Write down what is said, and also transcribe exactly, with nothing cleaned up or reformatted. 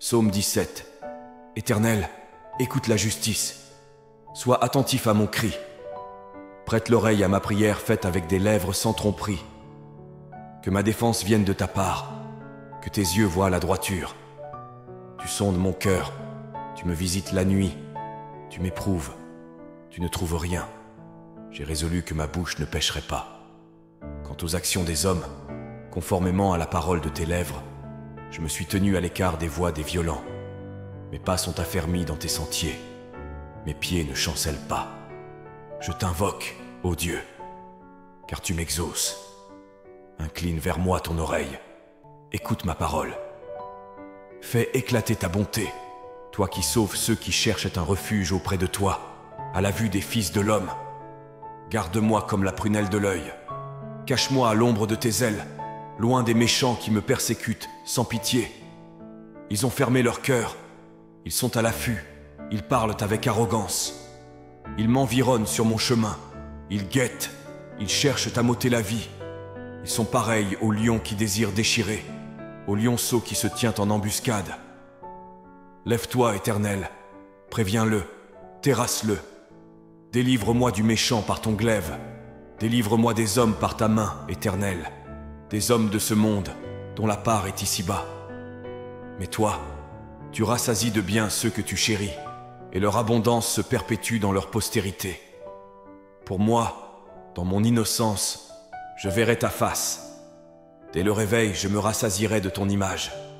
Psaume dix-sept. Éternel, écoute la justice. Sois attentif à mon cri. Prête l'oreille à ma prière faite avec des lèvres sans tromperie. Que ma défense vienne de ta part, que tes yeux voient la droiture. Tu sondes mon cœur, tu me visites la nuit, tu m'éprouves, tu ne trouves rien. J'ai résolu que ma bouche ne pécherait pas. Quant aux actions des hommes, conformément à la parole de tes lèvres, je me suis tenu à l'écart des voies des violents. Mes pas sont affermis dans tes sentiers, mes pieds ne chancellent pas. Je t'invoque, ô Dieu, car tu m'exauces. Incline vers moi ton oreille, écoute ma parole. Fais éclater ta bonté, toi qui sauves ceux qui cherchent un refuge auprès de toi, à la vue des fils de l'homme. Garde-moi comme la prunelle de l'œil, cache-moi à l'ombre de tes ailes, loin des méchants qui me persécutent sans pitié. Ils ont fermé leur cœur, ils sont à l'affût, ils parlent avec arrogance. Ils m'environnent sur mon chemin, ils guettent, ils cherchent à m'ôter la vie. Ils sont pareils au lion qui désire déchirer, au lionceau qui se tient en embuscade. Lève-toi, Éternel, préviens-le, terrasse-le. Délivre-moi du méchant par ton glaive, délivre-moi des hommes par ta main, Éternel, des hommes de ce monde dont la part est ici-bas. Mais toi, tu rassasies de bien ceux que tu chéris, et leur abondance se perpétue dans leur postérité. Pour moi, dans mon innocence, je verrai ta face. Dès le réveil, je me rassasierai de ton image.